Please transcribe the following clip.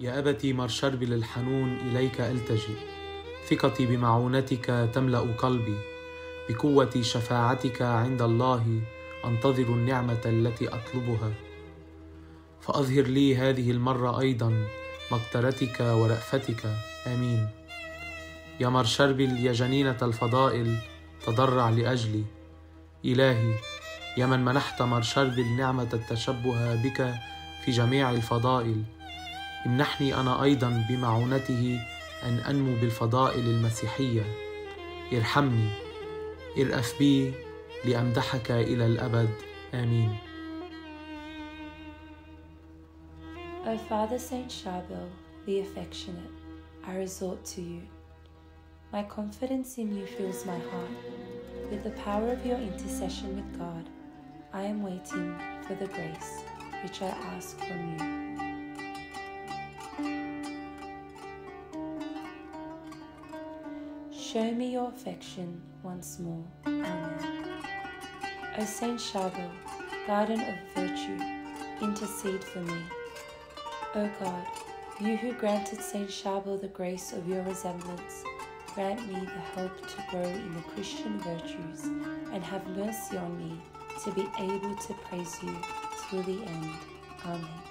يا أبتي مرشربل الحنون إليك ألتجئ، ثقتي بمعونتك تملأ قلبي، بقوة شفاعتك عند الله أنتظر النعمة التي أطلبها، فأظهر لي هذه المرة أيضا مقدرتك ورأفتك. آمين. يا مرشربل يا جنينة الفضائل تضرع لأجلي. إلهي، يا من منحت مرشربل نعمة التشبه بك في جميع الفضائل، امنحني أنا أيضا بمعونته أن أنمو بالفضائل المسيحية. ارحمني، ارأف بي لأمدحك إلى الأبد. آمين. O Father Saint Charbel, the affectionate, I resort to you. My confidence in you fills my heart. With the power of your intercession with God, I am waiting for the grace which I ask from you. Show me your affection once more. Amen. O Saint Charbel, garden of virtue, intercede for me. O God, you who granted Saint Charbel the grace of your resemblance, grant me the help to grow in the Christian virtues and have mercy on me to be able to praise you till the end. Amen.